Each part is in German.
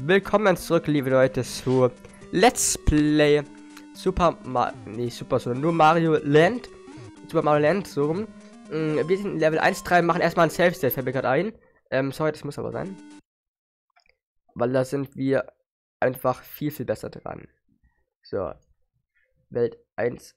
willkommen zurück, liebe Leute, zu Let's Play nur Mario Land. Super Mario Land, so rum. Wir sind in Level 1,3, machen erstmal ein Self-State, fällt mir gerade ein. Sorry, das muss aber sein. Weil da sind wir einfach viel besser dran. So. Welt 1.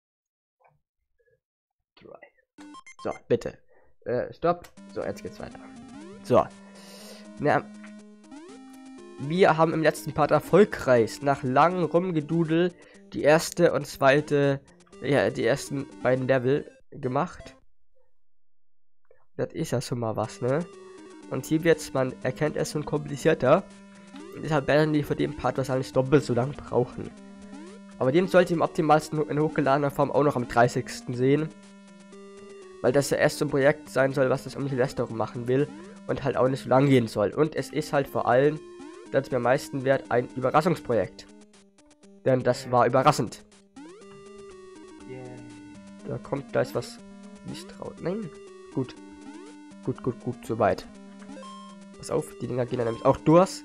3. So, bitte. Stopp. So, jetzt geht's weiter. So. Na, wir haben im letzten Part erfolgreich nach langem Rumgedudel die erste und zweite, die ersten beiden Level gemacht. Das ist ja schon mal was, ne? Und hier wird's, man erkennt es schon komplizierter. Und deshalb werden die für den Part wahrscheinlich doppelt so lang brauchen. Aber den sollte ich im optimalsten in hochgeladener Form auch noch am 30. sehen. Weil das ja erst so ein Projekt sein soll, was das um Silvester machen will. Und halt auch nicht so lang gehen soll. Und es ist halt vor allem, das mir am meisten wert, ein Überraschungsprojekt. Denn das war überraschend. Da kommt gleich was nicht traut. Nein. Gut. Gut, soweit. Pass auf, die Dinger gehen dann nämlich auch durch.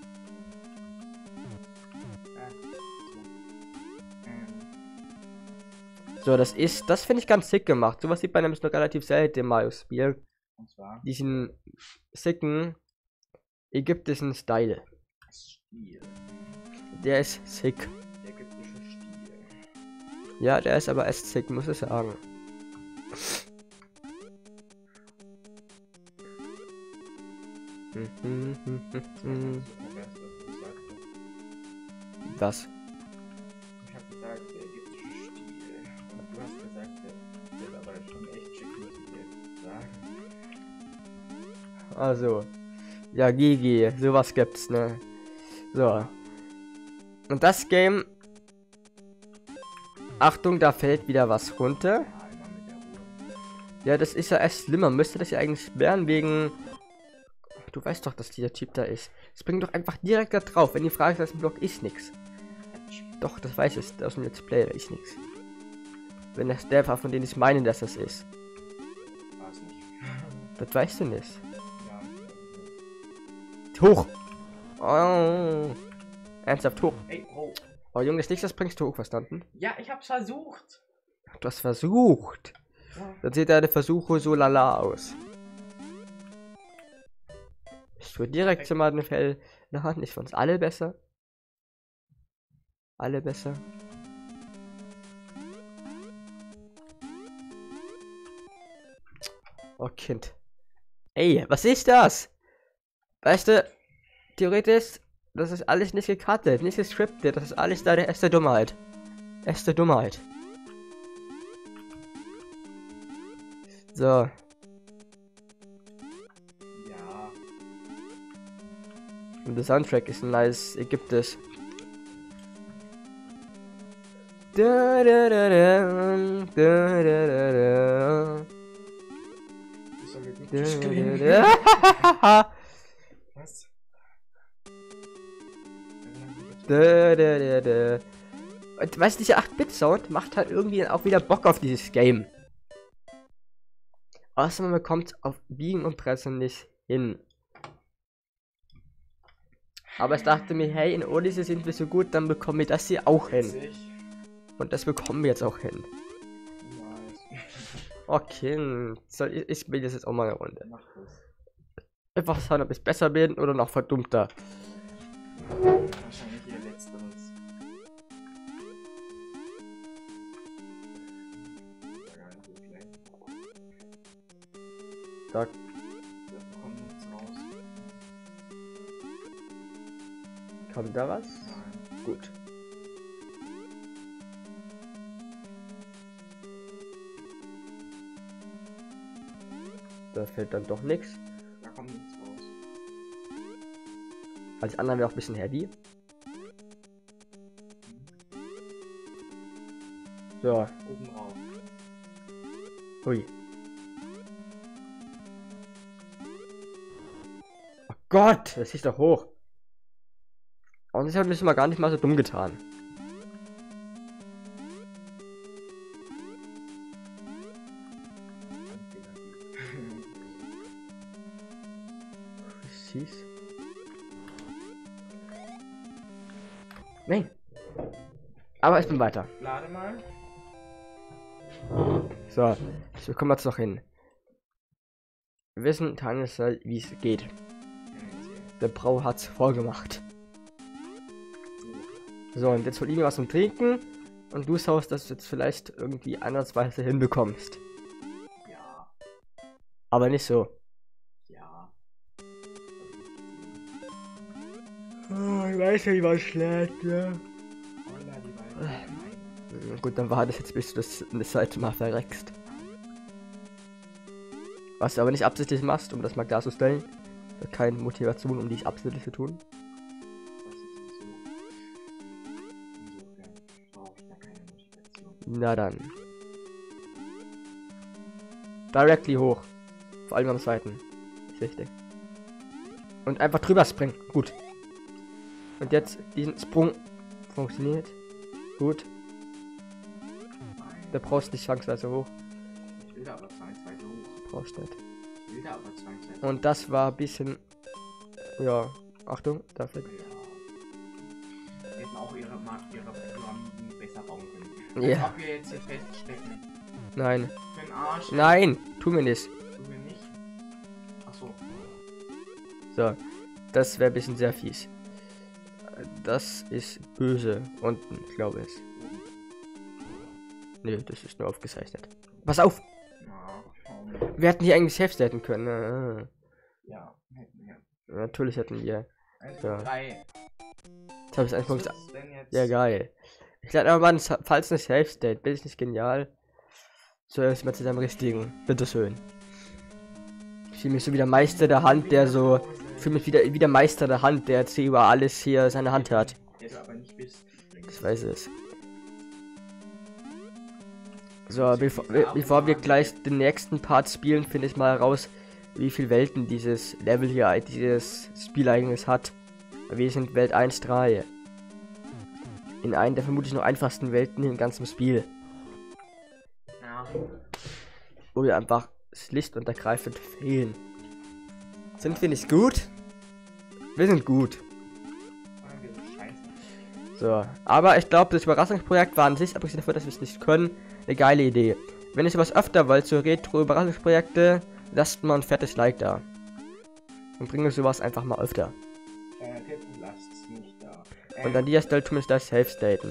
So, das finde ich ganz sick gemacht. Sowas sieht man nämlich noch relativ selten im Mario-Spiel. Und zwar Diesen sicken ägyptischen Style. Stil. Der ist sick. Der ägyptische Stil. Ja, der ist aber echt sick, muss ich sagen. Was? Ich habe gesagt, der ägyptische Stil. Und du hast gesagt, der ist aber schon echt schick, muss ich dir sagen. Also. Ja, GG, sowas gibt's, ne? So. Und das Game. Achtung, da fällt wieder was runter. Ja, immer mit der Ruhe. Ja, das ist ja erst schlimmer. Müsste das ja eigentlich werden wegen. Du weißt doch, dass dieser Typ da ist. Spring doch einfach direkt da drauf. Wenn die Frage ist, dass ein Block ist nix. Doch, das weiß ich. Aus dem Let's Play, da ist nix. Wenn das der war, von dem ich meine, dass das ist. War's nicht. Das weißt du nicht. Ja. Hoch! Oh. Ernsthaft hoch. Ey, oh. Oh Junge, das nächste bringst du hoch, verstanden? Ja, ich hab's versucht. Du hast versucht. Ja. Dann sieht deine Versuche so lala aus. Ich tue direkt zu meinem Fell. Na, nicht für uns alle besser. Alle besser. Oh Kind. Ey, was ist das? Weißt du, theoretisch, das ist alles nicht gecuttet, nicht gescriptet, das ist alles deine erste Dummheit. Erste Dummheit. So. Ja. Und der Soundtrack ist ein nice ägyptisch. Da, da, da, da, da, da, da, da. Das soll Da, ägyptisch klingen. da, da. Was? Da, da, da, da. Und weißt du, dieser 8-Bit-Sound macht halt irgendwie auch wieder Bock auf dieses Game. Außer man bekommt auf Biegen und Pressen nicht hin. Aber ich dachte mir, hey, in Odyssey sind wir so gut, dann bekommen wir das hier auch hin. Witzig. Und das bekommen wir jetzt auch hin. Nice. Okay, ich spiele das jetzt auch mal eine Runde. Mach das. Einfach schauen, ob ich besser bin oder noch verdummter. Wahrscheinlich ihr letzteres. Da Wir bekommen nichts raus. kommt da was? Nein. Gut. Da fällt dann doch nichts. Da kommt nichts raus. Als anderen wäre auch ein bisschen heavy. So, Oben rauf. hui. Oh Gott, das ist doch hoch. Und das hat mich mal gar nicht mal so dumm getan. Nein. Aber ich bin weiter. Lade mal. So, wir kommen jetzt noch hin. Wir wissen, Tanis, wie es geht. Der Brau hat's vorgemacht. So, und jetzt hol ich mir was zum Trinken. Und du schaust, dass du jetzt vielleicht irgendwie andersweise hinbekommst. Ja. Aber nicht so. Ja. Oh, ich weiß ja, wie man schlägt, ja. Holla, die beiden. Gut, dann war das jetzt, bis du das zweite Mal verreckst. Was du aber nicht absichtlich machst, um das mal klarzustellen. Keine Motivation, um dies absichtlich zu tun. Das ist so. Insofern brauche ich da keine Motivation. Na dann. Directly hoch. Vor allem am zweiten. Ist wichtig. Und einfach drüber springen. Gut. Und jetzt diesen Sprung. Funktioniert. Gut. Da brauchst du nicht zwangsweise hoch. Ich will da aber zwangsweise hoch. Brauchst nicht. Ich will da aber zwangsweise hoch. Und das war ein bisschen. Ja. Achtung, da fällt. Ja. Die hätten auch ihre Pyramiden besser bauen können. Ja. Als ob wir jetzt hier feststecken. Nein. Für den Arsch. Nein, tu mir nicht. Tun wir nicht. Achso. So. Das wäre ein bisschen sehr fies. Das ist böse. Unten, glaube ich. Nö, das ist nur aufgezeichnet. Pass auf! Ja, Wir hätten hier eigentlich selbst hätten können. ja, hätten wir. Natürlich hätten wir. 1, Ja. 3. Jetzt habe ich Was 1. ist es denn jetzt? Ja, geil. Ich lade aber mal, falls eine Safe State, bin ich nicht genial. So, jetzt mal zu seinem richtigen. Bitteschön. Ich fühle mich so wie der Meister der Hand, der so. Ich fühle mich wie der Meister der Hand, der jetzt hier über alles hier seine Hand hat. Der du aber nicht bist. Ich weiß es. So, bevor wir gleich den nächsten Part spielen, finde ich mal heraus, wie viele Welten dieses Level hier, dieses Spiel eigentlich hat. Wir sind Welt 1-3. In einer der vermutlich noch einfachsten Welten im ganzen Spiel. Ja. Wo wir einfach schlicht und ergreifend fehlen. Sind wir nicht gut? Wir sind gut. Wir sind scheiße. So, aber ich glaube, das Überraschungsprojekt war an sich, abgesehen davon, dass wir es nicht können, eine geile Idee. Wenn ihr sowas öfter wollt, so Retro-Überraschungsprojekte, lasst mal ein fettes Like da. Und bringt sowas einfach mal öfter. Tipp, lasst's nicht da. Und an dieser Stelle tun wir das Safe Staten.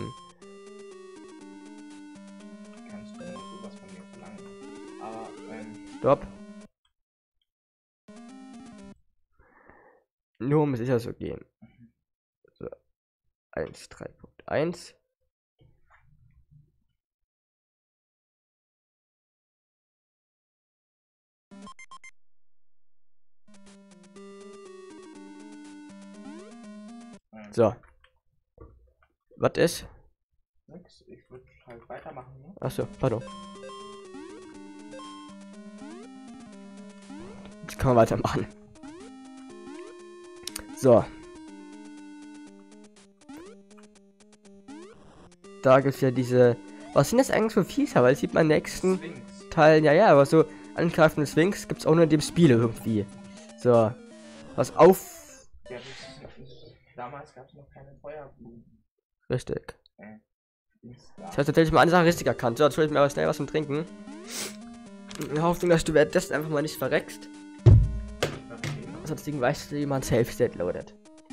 Kannst du noch sowas von mir verlangen. Aber, Stopp. Nur um sicher zu gehen. So. 1.3.1. So. Was ist? nix. Ich würde halt weitermachen, ne? Achso, pardon. Jetzt kann man weitermachen. So. Da gibt es ja diese. Was sind das eigentlich für Viecher? Weil das sieht man im nächsten Sphinx. Teil. Ja, aber so angreifende Sphinx gibt es auch nur in dem Spiel irgendwie. So. Was auf. Ja, das ist, damals gab es noch keine Feuerblumen. Richtig. Sphinx Ich gab habe tatsächlich mal eine Sache richtig erkannt. So, jetzt hol ich mir aber schnell was zum Trinken. In der Hoffnung, dass du währenddessen einfach mal nicht verreckst. Sonst weißt du, wie man Safe State loadet.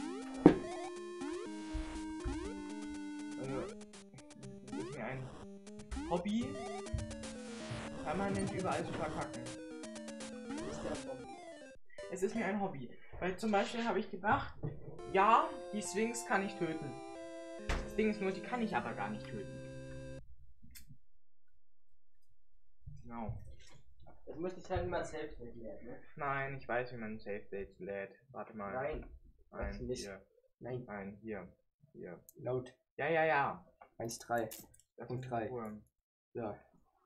Das ist mir ein Hobby, permanent überall zu verkacken. Das ist der Hobby. Es ist mir ein Hobby. Weil zum Beispiel habe ich gedacht, ja, die Sphinx kann ich töten. Das Ding ist nur, die kann ich aber gar nicht töten. Genau. Das müsste ich halt immer Safe State lädt, ne? Nein, ich weiß, wie man Safe States lädt. Warte mal. Nein. Nein, nicht. hier. Nein. Nein, hier. Hier. Load. Ja, ja, ja. 1.3. Das Punkt ist 3. Ruhe. Ja.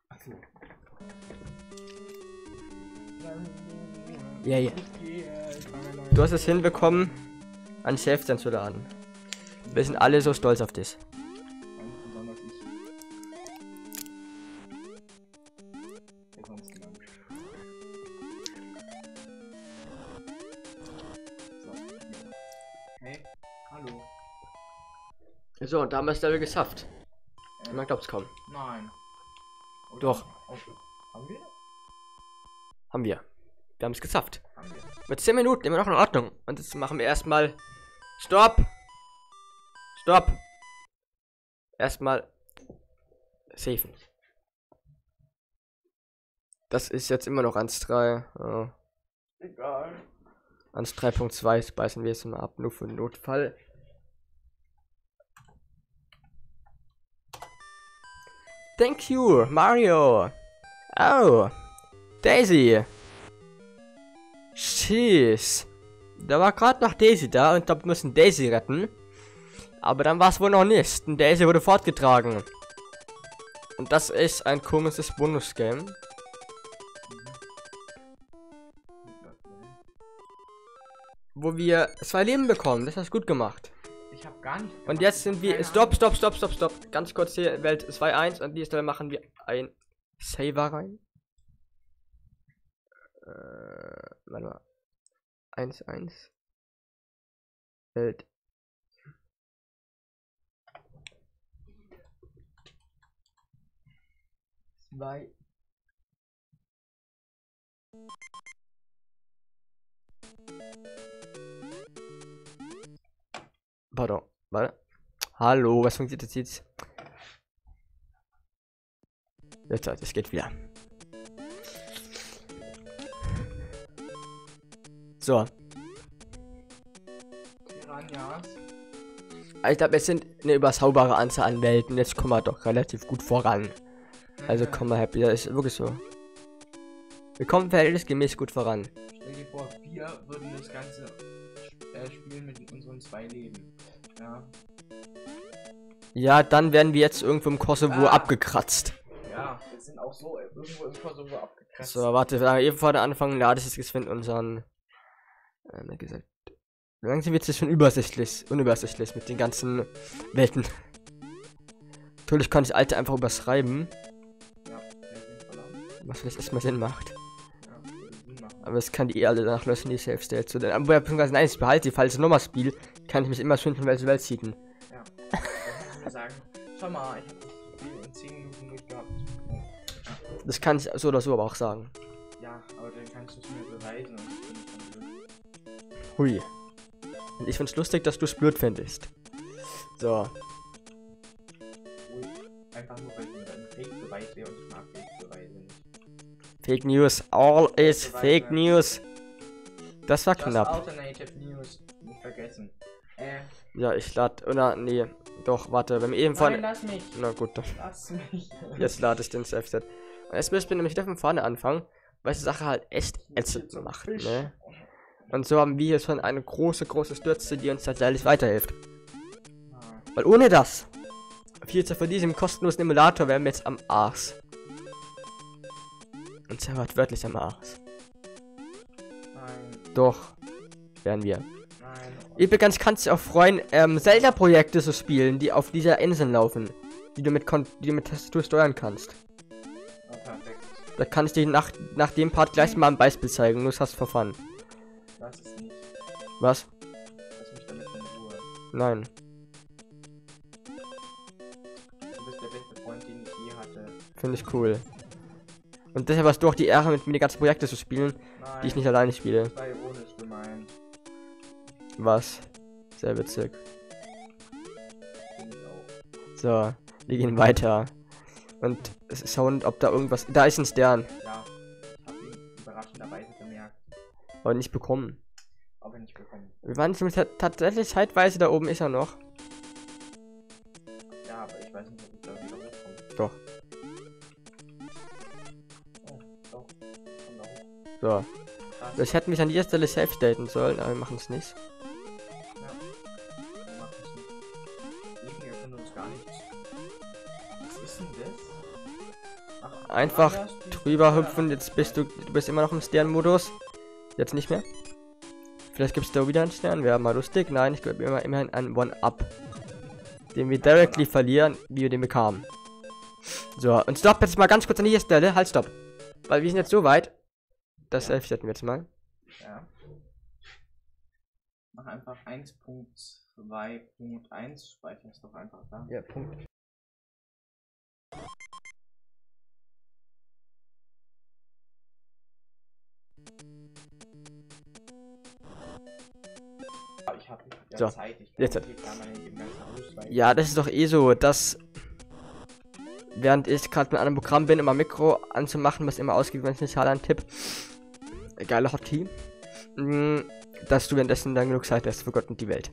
Ja, ja. Du hast es hinbekommen, an Safe State zu laden. Wir sind alle so stolz auf dich. Ganz besonders ich. Der sonst niemand. So. Hey, hallo. So, und da haben wir das Level geschafft. Man glaubt es kaum. Nein. Oder? Doch. Oh, haben wir? Haben wir. Wir haben es geschafft. Haben wir. Mit 10 Minuten immer noch in Ordnung. Und jetzt machen wir erstmal. Stopp! Stopp! Erstmal. Safen. Das ist jetzt immer noch ans 3. Ja. Egal. Ans 3.2 speisen wir es mal ab, nur für den Notfall. Thank you, Mario. Oh, Daisy. Jeez. Da war gerade noch Daisy da und ich glaube, wir müssen Daisy retten. Aber dann war es wohl noch nicht. Und Daisy wurde fortgetragen. Und das ist ein komisches Bonus-Game. Wo wir 2 Leben bekommen. Das hast du gut gemacht. Ich habe gar nicht. Und jetzt sind wir. Stopp. Ganz kurz hier, Welt 2-1. Und diesmal machen wir ein Saver rein. Warte mal. 1-1. Welt. Zwei. Pardon, warte. Hallo, was funktioniert jetzt? Jetzt, es geht wieder. So. Piranhas. Ich glaube, es sind eine überschaubare Anzahl an Welten. Jetzt kommen wir doch relativ gut voran. Also kommen wir happy, das ist wirklich so. Wir kommen verhältnismäßig gut voran. Stell dir vor, wir würden das Ganze spielen mit unseren 2 Leben. Ja. Ja, dann werden wir jetzt irgendwo im Kosovo abgekratzt. Ja, wir sind auch so irgendwo im Kosovo abgekratzt. So, warte, eben vor der Anfang lade ich jetzt unseren. Wie gesagt. Langsam wird es schon unübersichtlich mit den ganzen Welten. Natürlich kann ich alte einfach überschreiben. Ja, was vielleicht erstmal Sinn macht. ja, Sinn machen. Aber es kann die alle danach löschen, die Safe State. So, dann, nein, ich behalte die, falls ich nochmal spiele, kann ich mich immer schön von welcher Welt cheaten. Ja. Dann kannst du mir sagen, schau mal, ich habe das Spiel in 10 Minuten durchgehabt. Ja. Das kann ich so oder so aber auch sagen. Ja, aber dann kannst du es mir beweisen und ich bin von Hui. Und ich find's lustig, dass du es blöd findest. So. einfach nur, weil du ein Fake-Beweis wäre und ich mag Fake-Beweise nicht. Fake News. All is Fake News. Das war Just knapp. Alternative News. Nicht vergessen. Ja, ich lade. Oder nee. Doch, warte. Beim eben Nein, von. lass mich. Na gut, dann. Lass mich. Jetzt lade ich den Safe-Set. Und jetzt müssen wir nämlich wieder von vorne anfangen, weil die Sache halt echt ätzend macht, ne? Und so haben wir hier schon eine große Stürze, die uns tatsächlich weiterhilft. Weil ohne das, von diesem kostenlosen Emulator wären wir jetzt am Arsch. Und zwar wörtlich am Arsch. Nein, Doch, wären wir. nein. Übrigens kannst du auch freuen, Zelda-Projekte zu spielen, die auf dieser Insel laufen. Die du mit Tastatur steuern kannst. Oh, perfekt. Da kann ich dir nach dem Part gleich mal ein Beispiel zeigen, nur das hast du for fun. Lass es nicht. Was? Lass mich damit in Ruhe. Nein. Du bist der beste Freund, den ich je hatte. Finde ich cool. Und deshalb hast du auch die Ehre, mit mir die ganzen Projekte zu spielen, Nein. die ich nicht alleine spiele. Sei ironisch gemeint. Was? Sehr witzig. Finde ich auch. So, wir gehen weiter. Und schauen, ob da irgendwas. Da ist ein Stern. Ja, ich habe ihn überraschenderweise bemerkt. Aber nicht bekommen. Aber nicht bekommen. Wir waren tatsächlich zeitweise da oben ist er noch. Ja, aber ich weiß nicht, ob ich da wieder hochkomme. Doch. Oh, doch. Komm da hoch. So. Krass. Das hätten wir an dieser Stelle safe daten sollen, aber wir machen es nicht. Ja. Wir machen es nicht. Wir können uns gar nichts. Was ist denn das? Ach, Einfach woanders? drüber hüpfen, jetzt du bist immer noch im Sternmodus. Jetzt nicht mehr. Vielleicht gibt es da wieder einen Stern, wäre mal lustig. Nein, ich glaube immerhin einen One-Up. Den wir directly verlieren, wie wir den bekamen. So, und stopp jetzt mal ganz kurz an dieser Stelle. Halt, stopp. Weil wir sind jetzt so weit. Das hätten wir jetzt mal. Ja. Mach einfach 1.2. 2.1 speichern ist doch einfach da. Ja, Punkt. Ich habe ja So, Zeit. Ich jetzt kann hier gar nicht im ganzen Haus, weil Ja, das ist doch eh so, dass während ich gerade mit einem Programm bin, immer Mikro anzumachen, was immer ausgeht, wenn ich eine Zahl antippe. Geiler Hotkey. Dass du währenddessen dann genug Zeit hast für Gott und die Welt.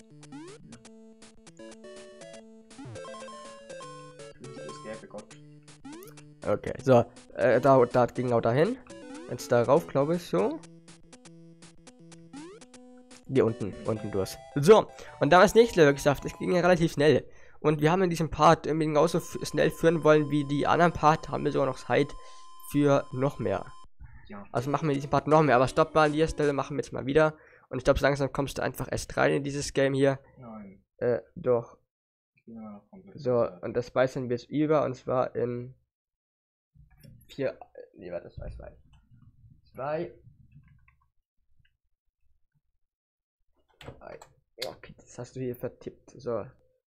das gäbe Gott. Okay, so. Da ging genau dahin. Jetzt darauf, glaube ich, so. Hier unten durch. So, und da ist nicht Level geschafft. Es ging ja relativ schnell. Und wir haben in diesem Part irgendwie genauso schnell führen wollen wie die anderen Part, haben wir sogar noch Zeit für noch mehr. Ja. Also machen wir in diesem Part noch mehr, aber stopp mal an dieser Stelle, machen wir jetzt mal wieder. Und ich glaube, so langsam kommst du einfach erst rein in dieses Game hier. Nein. Doch. Ich bin immer noch komplett. So, und das speichern wir jetzt über, und zwar in 4. Nee, warte, das war 2. Okay, das hast du hier vertippt. So.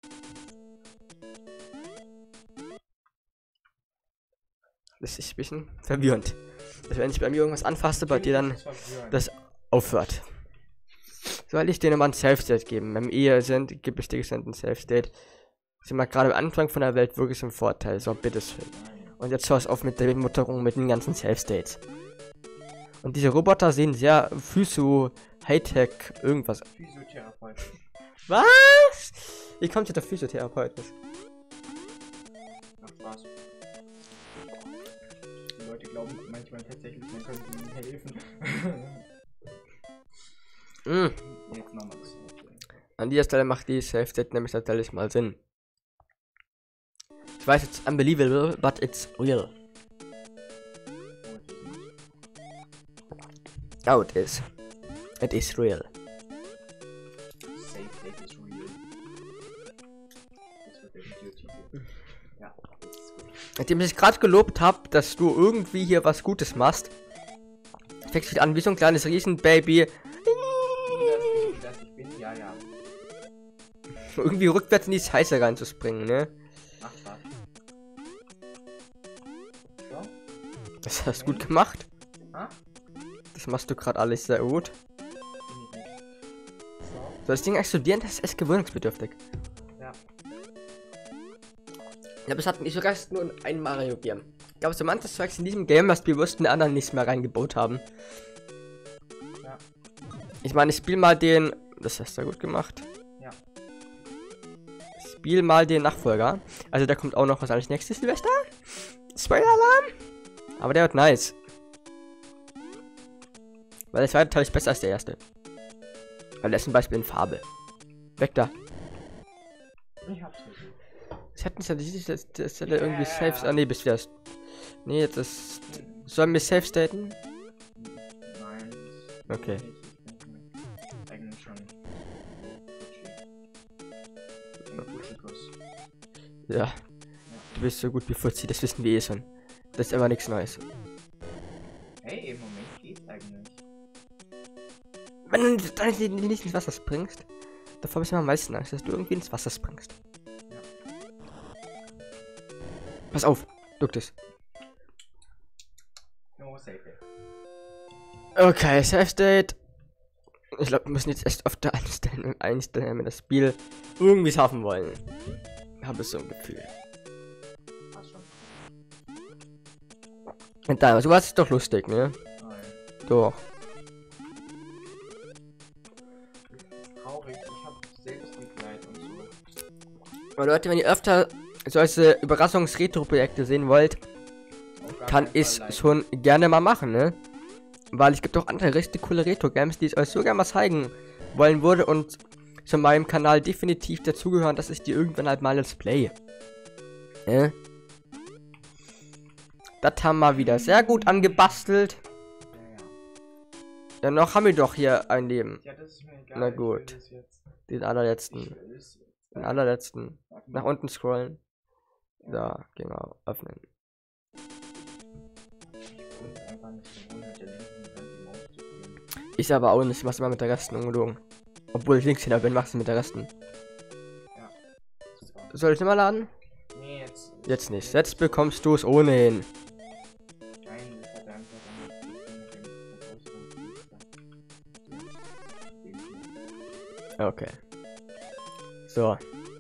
Das ist ein bisschen verwirrend. Dass wenn ich bei mir irgendwas anfasse, bei dir dann das aufhört. Soll ich dir nochmal ein Self-State geben? Wenn wir gibt es dir ein Self-State. Sind wir gerade am Anfang von der Welt wirklich im Vorteil. So, bitteschön. Und jetzt hör es auf mit der Mutterung mit den ganzen Self-States. Und diese Roboter sehen sehr Physio-Hightech irgendwas. Physiotherapeutisch. Was? Wie kommt ihr der Physiotherapeutisch? Macht Spaß. Die Leute glauben manchmal tatsächlich, man könnte ihnen helfen. Jetzt nochmal das. An dieser Stelle macht die Self-State nämlich tatsächlich mal Sinn. Ich weiß, it's unbelievable, but it's real. Oh, it is. It is real. Safe Date is real. Das wird der Videotitel. Ja, das ist gut. Nachdem ich gerade gelobt habe, dass du irgendwie hier was Gutes machst, fängst du dich an wie so ein kleines Riesenbaby. Das ich bin, ja. Irgendwie rückwärts in die Scheiße reinzuspringen, ne? Macht Spaß. So? Das hast du gut gemacht. Ah? Das machst du gerade alles sehr gut. Bin ich nicht. So? So, das Ding explodieren, das ist gewöhnungsbedürftig. Ja. Ja, aber es hat nicht sogar nur ein Mario Game. Ich glaube, so manches Zeugs in diesem Game, was bewusst den anderen nicht mehr reingebaut haben. Ja. Ich meine, ich spiel mal den. Das hast du gut gemacht. Ja. Spiel mal den Nachfolger. Also der kommt auch noch wahrscheinlich nächstes Silvester. Spoiler-Alarm! Aber der wird nice. Weil der zweite Teil ist besser als der erste. Weil der ist zum Beispiel in Farbe. Weg da. Ich hab's gesehen. Ich hätte nicht das irgendwie safe. Ah, nee, bis wir das. Nee, jetzt ist. Sollen wir safe staten? Nein. Okay. Eigentlich schon. Ja. Du bist so gut wie Fuzzi, das wissen wir eh schon. Das ist immer nichts Neues. Hey, im Moment geht's eigentlich. Wenn du dann nicht ins Wasser springst, davor bist du am meisten Angst, dass du irgendwie ins Wasser springst. Ja. Pass auf, duck das. No safe. Okay, Safe State. Ich glaube, wir müssen jetzt erst öfter einstellen, wenn wir das Spiel irgendwie schaffen wollen. Habe ich so ein Gefühl. Passt schon. Und da, sowas ist doch lustig, ne? Nein. Doch. Traurig, ich hab Selbstmitleid und so. Aber Leute, wenn ihr öfter solche Überraschungs-Retro-Projekte sehen wollt, Auf gar kann keinen ich Fall schon gerne mal machen, ne? Weil es gibt auch andere richtig coole Retro-Games, die ich euch so gerne mal zeigen wollen würde und zu meinem Kanal definitiv dazugehören, dass ich die irgendwann halt mal let's play. Ne? Das haben wir wieder sehr gut angebastelt. Ja. Ja, noch haben wir doch hier ein Leben. Ja, das ist mir egal. Na ich gut. will das jetzt. Den allerletzten. Ich will das jetzt. Den allerletzten. Warte Nach mal. unten scrollen. Ja. Da, genau. Öffnen. Ich bin einfach nicht gewohnt, mit der linken Hand die Maus zu drehen. Ich aber auch nicht. Ich mach's immer mit der rechten ungelogen. Obwohl ich Linkshänder bin, machst du mit der Resten. Ja. So. Soll ich immer laden? Nee, jetzt. Jetzt nicht. Jetzt bekommst du es ohnehin. Nein, das hat einfach Okay. So.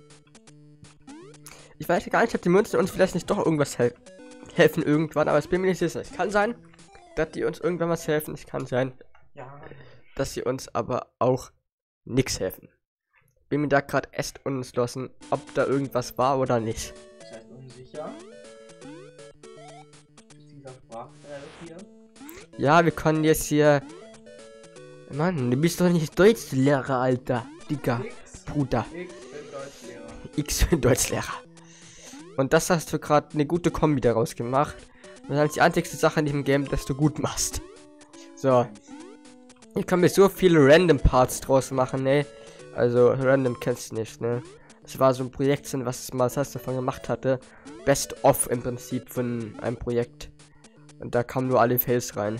Ich weiß gar nicht, ob die Münzen uns vielleicht nicht doch irgendwas helfen irgendwann, aber es bin mir nicht sicher. Es kann sein, dass die uns irgendwann was helfen. Es kann sein, ja. dass sie uns aber auch nichts helfen. Bin mir da gerade echt unentschlossen, ob da irgendwas war oder nicht. Das heißt unsicher. Ist dieser Sprachfeld hier? Ja, wir können jetzt hier... Mann, du bist doch nicht Deutschlehrer, Alter. Digga, Bruder. Ich bin Deutschlehrer. X für Deutschlehrer. Und das hast du gerade eine gute Kombi daraus gemacht. Das ist die einzigste Sache in diesem Game, dass du gut machst. So. Ich kann mir so viele Random Parts draus machen, ne? Also, Random kennst du nicht, ne? Das war so ein Projekt, was mal das davon gemacht hatte. Best of im Prinzip von einem Projekt. Und da kamen nur alle Fails rein.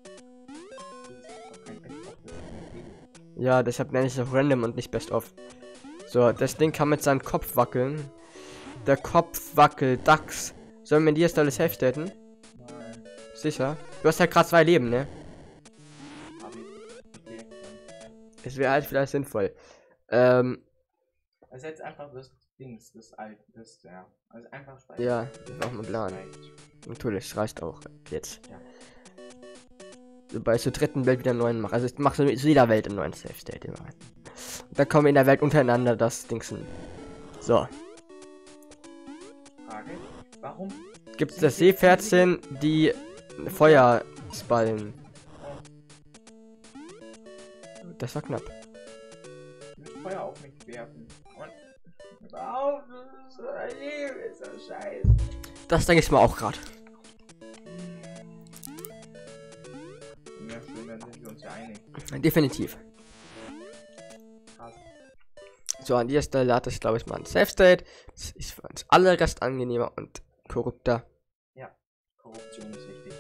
Ja, deshalb nenne ich es auch Random und nicht Best of. So, das Ding kann mit seinem Kopf wackeln. Der Kopf wackelt, Dachs. Sollen wir dir jetzt alles safe daten? Nein. Sicher? Du hast ja gerade 2 Leben, ne? Hab ich. Okay. Es wäre halt vielleicht sinnvoll. Also jetzt einfach das Dings, das alte, das, ja. Also einfach speichern. Ja, das ist auch mein Plan. Reicht. Natürlich, es reicht auch jetzt. Ja. Sobald ich zur dritten Welt wieder einen neuen mache. Also ich mache zu jeder Welt einen neuen Safe State immer. Dann kommen wir in der Welt untereinander das Dingsen. So. Frage. Warum? Gibt es das Seepferdchen, die Feuersballen? Das war knapp. Mit Feuer auf mich werfen. Und warum? Das ist so ein Leben, ist so scheiße. Das denke ich mal auch gerade. Ja, schön, dann sind wir uns ja einig. Definitiv. Krass. So, an dieser Stelle lade ich, glaube ich, mal ein Safe State. Das ist für uns alle recht angenehmer und korrupter. Ja, Korruption ist wichtig.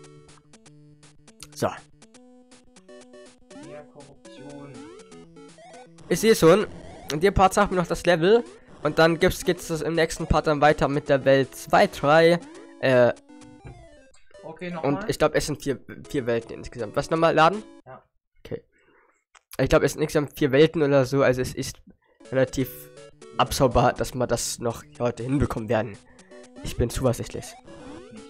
So. Mehr Korruption. Ich sehe schon. In dem Part sagt mir noch das Level. Und dann geht's das im nächsten Part dann weiter mit der Welt 2, 3. Okay, nochmal. Und ich glaube, es sind vier Welten insgesamt. Was nochmal laden? Ja. Okay. Ich glaube, es sind insgesamt 4 Welten oder so. Also es ist relativ abschaubar, dass wir das noch heute hinbekommen werden. Ich bin zuversichtlich. Nicht.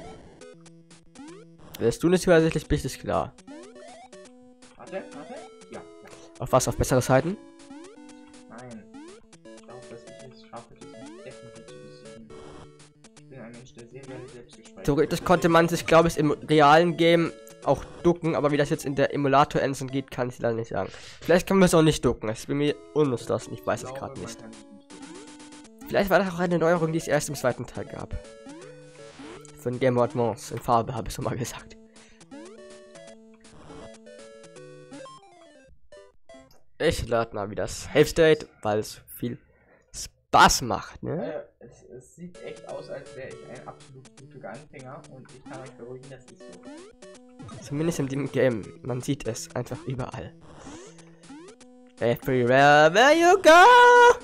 Wärst du nicht zuversichtlich, bist es klar. Warte. Ja. Auf was? Auf bessere Zeiten? Nein. Ich glaube, dass ich es schaffe, das nicht definitiv zu besiegen. Ich bin ein Mensch, der sehr gerne selbst gespeichert. Theoretisch konnte man sich, glaube ich, im realen Game auch ducken, aber wie das jetzt in der Emulator-Engine geht, kann ich leider nicht sagen. Vielleicht können wir es auch nicht ducken. Es bin mir unlustlos. Ich weiß es gerade nicht. Vielleicht war das auch eine Neuerung, die es erst im 2. Teil gab. Von Game Boy Advance. In Farbe, habe ich schon mal gesagt. Ich lade mal wieder Safe State, weil es viel Spaß macht, ne? Es sieht echt aus, als wäre ich ein absolut guter Anfänger und ich kann euch beruhigen, das ist so. Zumindest in dem Game. Man sieht es einfach überall. Everywhere where you go!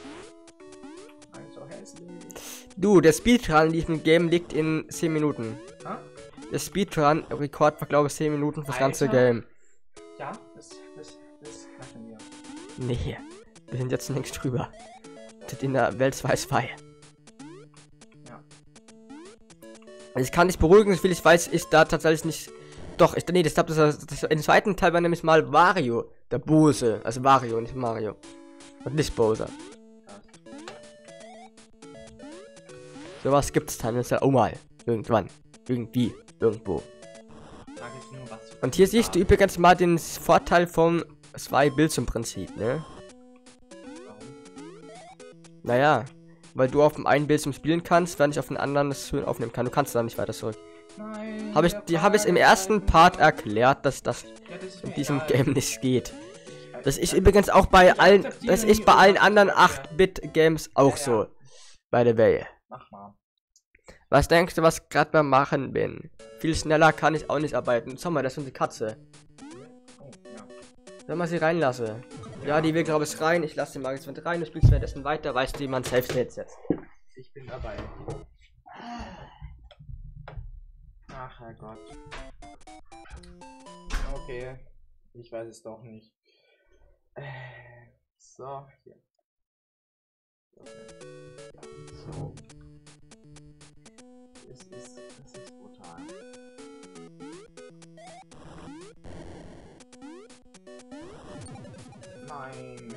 Also hässlich. Du, der Speedrun in diesem Game liegt in 10 Minuten. Ha? Der Speedrun-Rekord war, glaube ich, 10 Minuten fürs ganze Alter. Game. Ja, das knacken wir. Nee, wir sind jetzt längst drüber. Wir sind in der Welt 2. Ja. Also ich kann dich beruhigen, so viel ich weiß, ist da tatsächlich nicht... Doch, nee, das im 2. Teil war nämlich mal Wario, der Bose. Also Wario, nicht Mario. Und nicht Bowser. Sowas gibt's dann jetzt ja auch mal. Irgendwann. Irgendwie. Irgendwo. Sag jetzt nur was. Und hier siehst du übrigens mal den Vorteil vom 2-Bildschirm-Prinzip, ne? Warum? Naja, weil du auf dem einen Bildschirm spielen kannst, während ich auf dem anderen das schön aufnehmen kann. Du kannst da nicht weiter zurück. Nein. Habe ich im ersten Part erklärt, dass das Ja, das ist in mir diesem egal. Game nicht geht. Das ist übrigens auch bei allen, das ist bei allen anderen 8-Bit-Games auch so. By the way. Mach mal. Was denkst du, was ich gerade beim Machen bin? Viel schneller kann ich auch nicht arbeiten. Schau mal, das ist unsere Katze. Oh, ja. Wenn man sie reinlasse. Ja, die will, glaube ich, rein. Ich lasse den Magic mit rein. Du spielst währenddessen weiter. Weißt du, wie man selbst setzt. Ich bin dabei. Ach, Herrgott. Okay. Ich weiß es doch nicht. So, hier. Okay. Ja, so. Es ist brutal. Nein.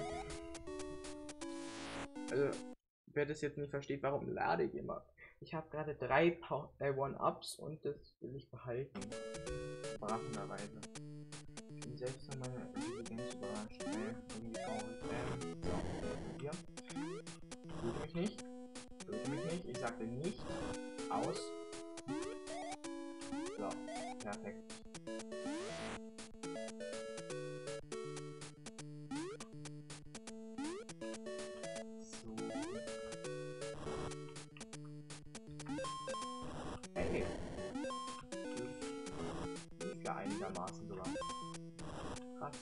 Also, wer das jetzt nicht versteht, warum lade ich immer? Ich habe gerade 3 One-Ups und das will ich behalten. Überraschenderweise. Ich bin selbst von meiner Intelligenz überrascht. Irgendwie traurig. So, hier. Töte mich nicht. Töte mich nicht. Ich sagte nicht. Aus. So, perfekt. So. Hey. Lief ja einigermaßen sogar. Krass.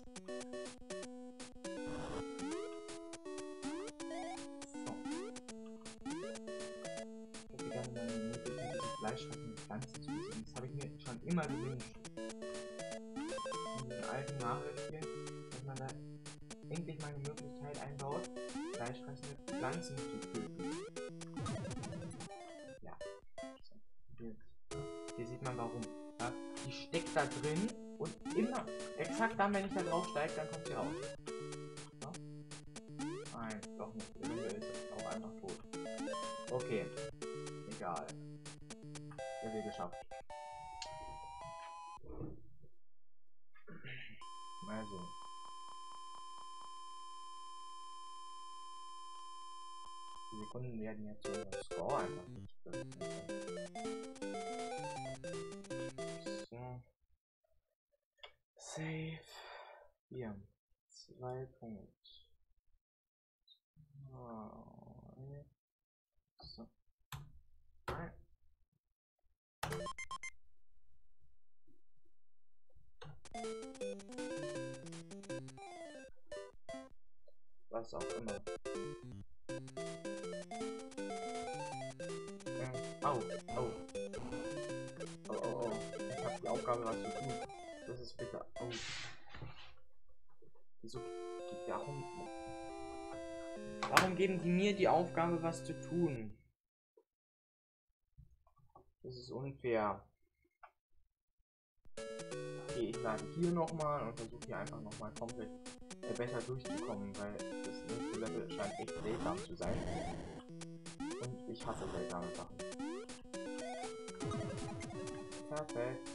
So. Ich hätte gerne mal die Möglichkeit, diese fleischreichen Pflanzen zu besiegen. Das habe ich mir schon immer gewünscht. In den alten Mario-Spielen, dass man da endlich mal eine Möglichkeit einbaut, fleischfressende Pflanzen zu töten. Ja. So. Hier sieht man warum. Ja, die steckt da drin und immer, exakt dann, wenn ich da drauf steige, dann kommt sie raus. So. Nein, doch nicht. Eventuell ist es auch einfach tot. Okay. Egal. Level geschafft. Also. Die Sekunden werden jetzt so unseren Score einfach nicht so. Save. Hier. 2 Punkte. So. Nein. Was auch immer. Au, au. Oh, oh, oh. Ich hab die Aufgabe, was zu tun. Das ist bitter. Oh. Wieso? Warum geben die mir die Aufgabe, was zu tun? Das ist unfair. Okay, ich lade hier nochmal und versuche hier einfach nochmal komplett besser durchzukommen, weil das nächste Level scheint echt seltsam zu sein. Und ich hasse seltsame Sachen. Perfekt.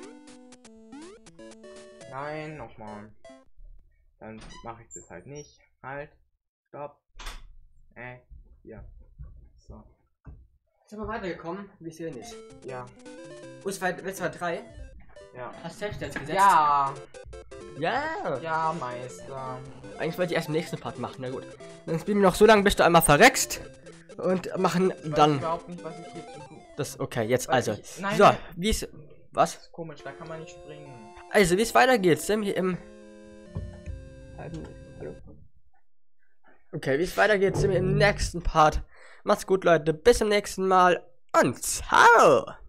Nein, nochmal. Dann mache ich das halt nicht. Halt. Stopp. Ja. So. Jetzt sind wir weitergekommen. Wie es hier ist. Ja. Das war 3. Ja. Hast du selbst gesetzt? Ja. Ja. Ja, Meister. Eigentlich wollte ich erst im nächsten Part machen. Na gut. Dann spielen wir noch so lange, bis du einmal verreckst. Und machen Ich weiß dann. überhaupt nicht, was ich hier zu tun. Das okay, jetzt Weil also. nein, So, nein. wie es. Was? Das ist komisch, da kann man nicht springen. Also, wie es weitergeht, sind wir im. Hallo. Okay, wie es weitergeht, sind wir im nächsten Part. Macht's gut, Leute. Bis zum nächsten Mal und ciao!